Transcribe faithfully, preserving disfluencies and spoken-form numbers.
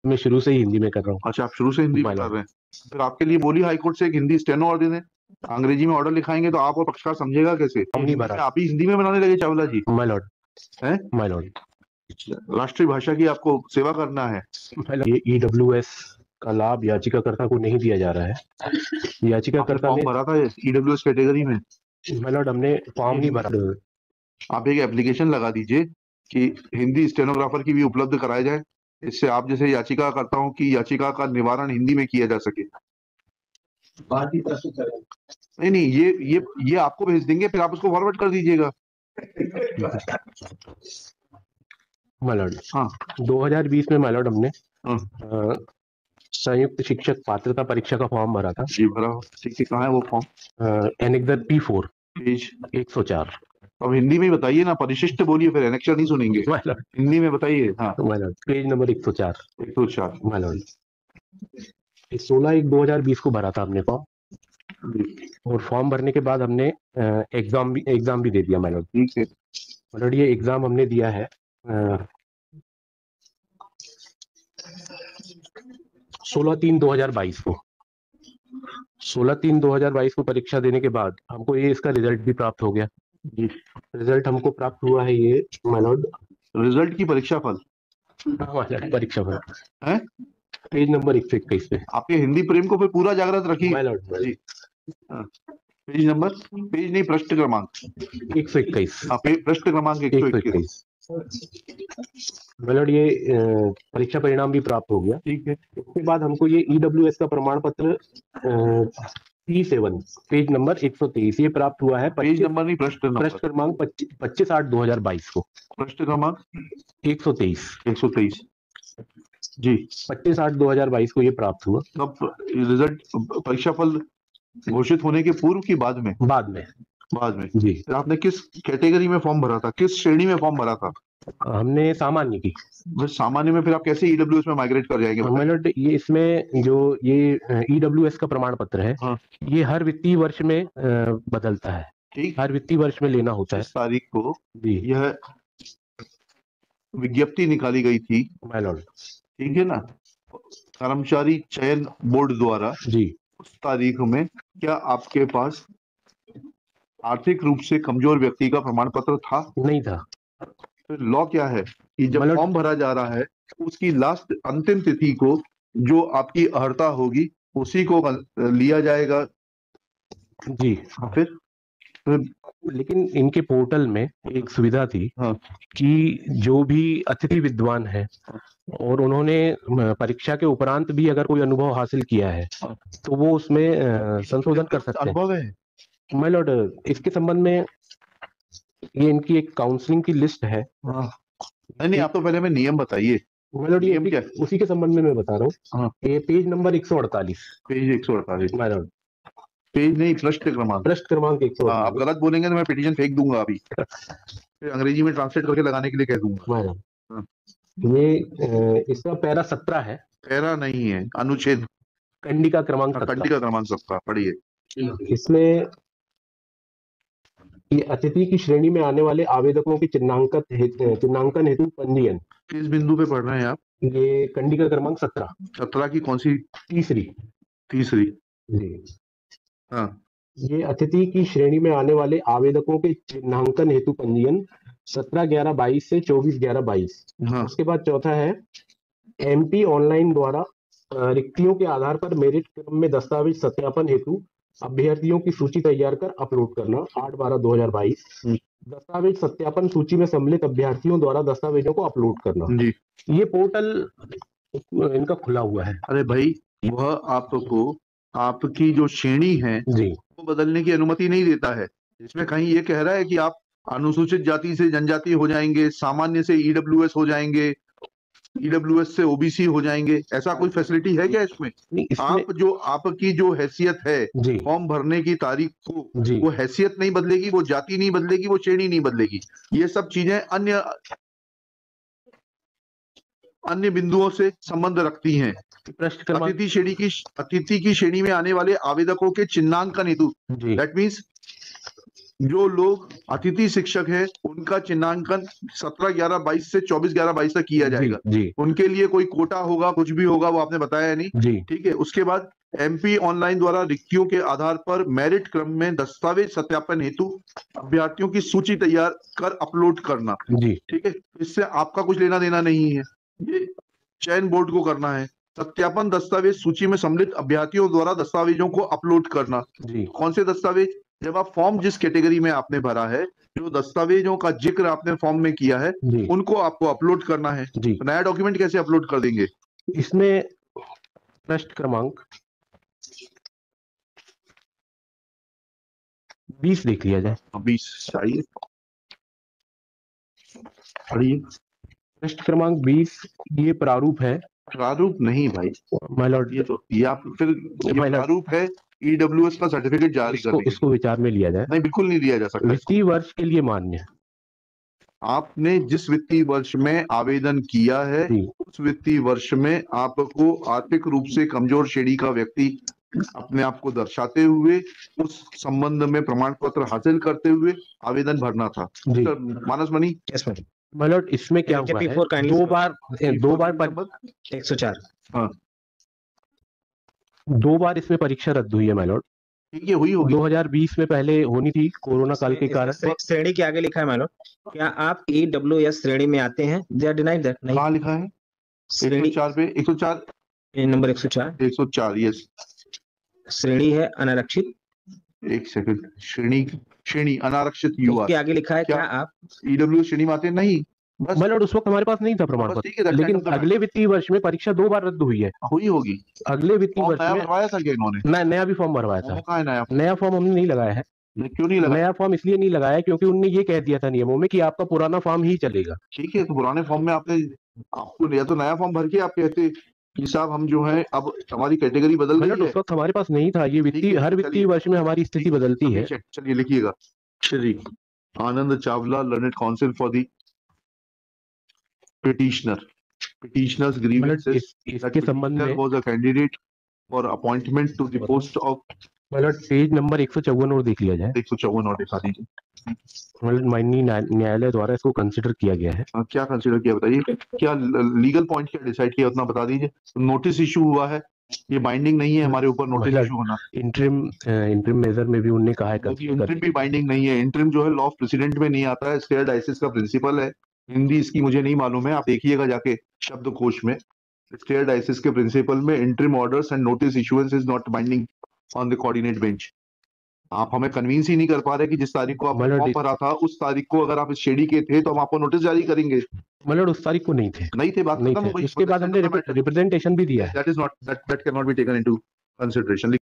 मैं शुरू से ही हिंदी में कर रहा हूँ। अच्छा, आप शुरू से हिंदी में My कर lord. रहे हैं, फिर आपके लिए बोली हाईकोर्ट से एक हिंदी स्टेनो ऑर्डर देने, अंग्रेजी में ऑर्डर लिखाएंगे तो आप और पक्षकार समझेगा कैसे? फॉर्म नहीं भरा। आप ही हिंदी में बनाने लगे चावला जी, My lord. हैं? My lord. राष्ट्रीय भाषा की आपको सेवा करना है। My lord, ये ई डब्ल्यू एस का लाभ याचिकाकर्ता को नहीं दिया जा रहा है। याचिकाकर्ता फॉर्म ने भरा था ईडब्ल्यूएस कैटेगरी में? My lord, हमने फॉर्म नहीं भरा। आप एक एप्लीकेशन लगा दीजिए कि हिंदी स्टेनोग्राफर की भी उपलब्ध कराया जाए, इससे आप जैसे याचिकाकर्ताओं की याचिका का निवारण हिंदी में किया जा सके। नहीं नहीं, ये ये ये आपको भेज देंगे, फिर आप उसको फॉरवर्ड कर दीजिएगा। My lord, हाँ, दो हज़ार बीस में My lord हमने हाँ, अ, संयुक्त शिक्षक पात्रता परीक्षा का फॉर्म भरा था। जी भरा हो, ठीक है। कहाँ है वो form? Annexure P four page एक सौ चार। अब हिंदी में ही बताइए ना, परिशिष्ट बोलिए, फिर एनेक्सर नहीं सुनेंगे, My lord. हिंदी में बताइए। हाँ, My lord, पेज नंबर एक सौ चार। एक सौ चार। My lord, सोलह एक दो हज़ार बीस को भरा था हमने फॉर्म, और फॉर्म भरने के बाद हमने एग्जाम भी एग्जाम भी दे दिया। My lord, ठीक है। My lord, ये एग्जाम हमने दिया है सोलह तीन दो हजार बाईस को। सोलह तीन दो हजार बाईस को परीक्षा देने के बाद हमको ये इसका रिजल्ट भी प्राप्त हो गया। जी, रिजल्ट हमको प्राप्त हुआ है ये My lord, रिजल्ट की परीक्षा फल हाँ, My lord, परीक्षा फल है, पेज नंबर एक सौ इक्कीस पे। आपके हिंदी प्रेम को फिर पूरा जागृत रखिए। My lord, My lord. जी, हाँ, पेज नंबर, पेज नहीं, पृष्ठ क्रमांक एक सौ इक्कीस। हाँ, पे- पृष्ठ क्रमांक एक सौ इक्कीस। My lord, ये अ, परीक्षा परिणाम भी प्राप्त हो गया। ठीक है। उसके बाद हमको ये ई डब्ल्यू एस का प्रमाण पत्र टी सेवन पेज नंबर एक सौ तेईस ये प्राप्त हुआ है। पेज नंबर नहीं, पृष्ठ पृष्ठ नंबर, क्रमांक पच्चीस आठ दो हजार बाईस को। पृष्ठ क्रमांक एक सौ तेईस एक सौ तेईस। जी, पच्चीस आठ दो हजार बाईस को ये प्राप्त हुआ। तब रिजल्ट परीक्षा फल घोषित होने के पूर्व की बाद में? बाद में। बाद में। जी, फिर आपने किस कैटेगरी में फॉर्म भरा था, किस श्रेणी में फॉर्म भरा था? हमने सामान्य की। बस सामान्य में फिर आप कैसे ईडब्ल्यूएस में माइग्रेट कर जाएंगे? My lord, ये इसमें जो ये ई डब्ल्यू एस का प्रमाण पत्र है, हाँ, ये हर वित्तीय वर्ष में अ, बदलता है। ठीक, हर वित्तीय वर्ष में लेना होता है। इस तारीख को जी, यह विज्ञप्ति निकाली गई थी, My lord. ठीक है ना, कर्मचारी चयन बोर्ड द्वारा। जी, उस तारीख में क्या आपके पास आर्थिक रूप से कमजोर व्यक्ति का प्रमाण पत्र था? नहीं था। फिर लॉ क्या है कि जब मतलब- फॉर्म भरा जा रहा है उसकी लास्ट अंतिम तिथि को जो आपकी अर्हता होगी उसी को लिया जाएगा। जी, फिर, फिर लेकिन इनके पोर्टल में एक सुविधा थी हाँ, कि जो भी अतिथि विद्वान है और उन्होंने अ, परीक्षा के उपरांत भी अगर कोई अनुभव हासिल किया है तो वो उसमें अ, संशोधन कर सकते हैं। अनुभव है? My lord, इसके संबंध में ये इनकी एक काउंसलिंग की लिस्ट है। हाँ, नहीं नहीं, आप तो पहले हमें नियम बताइए। My lord, ये नियम क्या? उसी के संबंध में मैं बता रहा हूँ। हाँ, ये पेज नंबर एक सौ अड़तालीस। पेज एक सौ अड़तालीस। My lord, पेज नहीं, पृष्ठ क्रमांक। पृष्ठ क्रमांक एक सौ हाँ, आप अड़तालीस। गलत बोलेंगे तो मैं पिटीशन फेंक दूंगा अभी, फिर अंग्रेजी में ट्रांसलेट करके लगाने के लिए कह दूंगा। My lord, हाँ, ये अ, इसका पैरा सत्रह है। पैरा नहीं है, अनुच्छेद, कंडिका क्रमांक हाँ, सत्रह। कंडिका क्रमांक सबका पढ़िए। इसमें ये अतिथि की श्रेणी में आने वाले आवेदकों के चिन्हांकन हेतु चिन्हांकन हेतु पंजीयन, किस बिंदु पे पढ़ रहे हैं आप? ये कंडिका क्रमांक सत्रह सत्रह की कौन सी? तीसरी। तीसरी। जी, हाँ, ये अतिथि की श्रेणी में आने वाले आवेदकों के चिन्हांकन हेतु पंजीयन सत्रह ग्यारह बाईस से चौबीस ग्यारह बाईस। हाँ, उसके बाद चौथा है एमपी ऑनलाइन द्वारा अ, रिक्तियों के आधार पर मेरिट क्रम में दस्तावेज सत्यापन हेतु अभ्यर्थियों की सूची तैयार कर अपलोड करना आठ बारह दो हजार बाईस। दस्तावेज सत्यापन सूची में सम्मिलित अभ्यर्थियों द्वारा दस्तावेजों को अपलोड करना। जी। ये पोर्टल इनका खुला हुआ है। अरे भाई, वह आपको आपकी जो श्रेणी है जी, वो बदलने की अनुमति नहीं देता है। इसमें कहीं ये कह रहा है कि आप अनुसूचित जाति से जनजाति हो जाएंगे, सामान्य से ईडब्ल्यूएस हो जाएंगे, ईडब्ल्यूएस से ओबीसी हो जाएंगे, ऐसा कोई फैसिलिटी है क्या इसमें? नहीं, इसमें आप जो आपकी जो हैसियत है जी, फॉर्म भरने की तारीख को, जी, वो हैसियत नहीं बदलेगी, वो जाति नहीं बदलेगी, वो श्रेणी नहीं बदलेगी। ये सब चीजें अन्य अन्य बिंदुओं से संबंध रखती हैं। पृष्ठ क्रमांक अतिथि श्रेणी की अतिथि की श्रेणी में आने वाले आवेदकों के चिन्हांकन हेतु, जी, दैट मीन्स जो लोग अतिथि शिक्षक है उनका चिन्हांकन सत्रह ग्यारह बाईस से चौबीस ग्यारह बाईस तक किया जाएगा। जी, जी, उनके लिए कोई कोटा होगा, कुछ भी होगा, वो आपने बताया नहीं। जी, ठीक है। उसके बाद एमपी ऑनलाइन द्वारा रिक्तियों के आधार पर मेरिट क्रम में दस्तावेज सत्यापन हेतु अभ्यर्थियों की सूची तैयार कर अपलोड करना। जी, ठीक है। इससे आपका कुछ लेना देना नहीं है, ये चयन बोर्ड को करना है। सत्यापन दस्तावेज सूची में सम्मिलित अभ्यर्थियों द्वारा दस्तावेजों को अपलोड करना। जी, कौन से दस्तावेज? जब आप फॉर्म जिस कैटेगरी में आपने भरा है, जो दस्तावेजों का जिक्र आपने फॉर्म में किया है, जी, उनको आपको अपलोड करना है। जी। तो नया डॉक्यूमेंट कैसे अपलोड कर देंगे? इसमें प्रश्न क्रमांक बीस देख लिया जाए। बीस चाहिए, पढ़िए। प्रश्न क्रमांक बीस, ये प्रारूप है। प्रारूप नहीं भाई, माय लॉर्ड, ये तो या फिर ये My lord, प्रारूप है ईडब्ल्यूएस का सर्टिफिकेट जारी इसको करने के इसको विचार में लिया जाए। लिए। नहीं, बिल्कुल नहीं लिया जा सकता। वित्तीय वर्ष के लिए मान्य। आपने जिस वित्तीय वर्ष में आवेदन किया है, जी, उस वित्तीय वर्ष में आपको आर्थिक रूप से कमजोर श्रेणी का व्यक्ति अपने आप को दर्शाते हुए उस संबंध में प्रमाण पत्र हासिल करते हुए आवेदन भरना था। जी। Manas Mani, yes ma'am. My lord, इसमें क्या हुआ है, Before kindly दो sir. बार दो बार पर, एक सौ चार। हाँ दो बार इसमें परीक्षा रद्द हुई है माय लॉर्ड। ठीक है, हुई होगी। दो हज़ार बीस में पहले होनी थी, कोरोना काल के कारण। श्रे- श्रेणी के आगे लिखा है मैडम, क्या आप ई डब्ल्यू एस श्रेणी में आते हैं? They are denied that. नहीं, कहाँ लिखा है? श्रेणी एक सौ चार पे, एक सौ चार, नंबर एक सौ चार एक सौ चार, यस। श्रेणी है अनारक्षित। एक सेकंड, श्रेणी श्रेणी अनारक्षित युवा, उसके आगे लिखा है क्या? क्या आप ईडब्ल्यू श्रेणी में आते हैं? नहीं, बस माय लॉर्ड, उस वक्त हमारे पास नहीं था प्रमाण बस पत्र, ठीक है, that's लेकिन kind of the अगले वित्तीय वर्ष में परीक्षा दो बार रद्द हुई है। हुई होगी। अगले वित्तीय फॉर्म वर्ष नया में भरवाया था क्या इन्होंने? मैं नया भी फॉर्म भरवाया फॉर्म था। कहाँ है नया? नया फॉर्म हमने नहीं लगाया है। क्यों नहीं लगा? नया फॉर्म इसलिए नहीं लगाया क्योंकि उनने ये कह दिया था नियमों में कि आपका पुराना फॉर्म ही चलेगा। ठीक है, तो पुराने फॉर्म में आपने आपको या तो नया फॉर्म भर के आप कहते कि साहब हम जो है अब हमारी कैटेगरी बदल मतलब गई है। उस वक्त हमारे पास नहीं था। ये ठीक वित्तीय है, हर चलिए। वित्तीय वर्ष में हमारी स्थिति बदलती है। चलिए चलिए, लिखिएगा। Shri Anand Chawla, learned counsel for the petitioner petitioner's मतलब grievances इस, that इसके संबंध petitioner में was a candidate for appointment to the post of मतलब पेज नंबर एक सौ चौवन और देख लिया जाए। एक सौ चौवन और दिखा दीजिए। मतलब माननीय न्याय- न्यायालय द्वारा इसको कंसिडर किया गया है। हाँ, क्या कंसीडर किया बताइए? क्या लीगल पॉइंट क्या डिसाइड किया उतना बता दीजिए। नोटिस इशू हुआ है, ये बाइंडिंग नहीं है हमारे ऊपर नोटिस मतलब इशू होना। इंटरिम इंटरिम मेजर में भी उन्होंने कहा है क्योंकि consider इंटरिम भी बाइंडिंग नहीं है। इंटरिम जो है लॉ ऑफ प्रेसिडेंट में नहीं आता है, स्टेयर डाइसिस का प्रिंसिपल है। हिंदी इसकी मुझे नहीं मालूम है, आप देखिएगा जाके शब्दकोश में। स्टेयर डाइसिस के प्रिंसिपल में interim orders and notice issuance is not binding on the coordinate bench. आप हमें कन्विंस ही नहीं कर पा रहे कि जिस तारीख को आपने मतलब फॉर्म भरा था उस तारीख को अगर आप इस शेडी के थे तो हम आपको नोटिस जारी करेंगे। मतलब उस तारीख को नहीं थे नहीं थे, बात नहीं खत्म हो थे गई। उसके बाद हमने रिप्रेजेंटेशन भी दिया है। That is not that that can not be taken into consideration.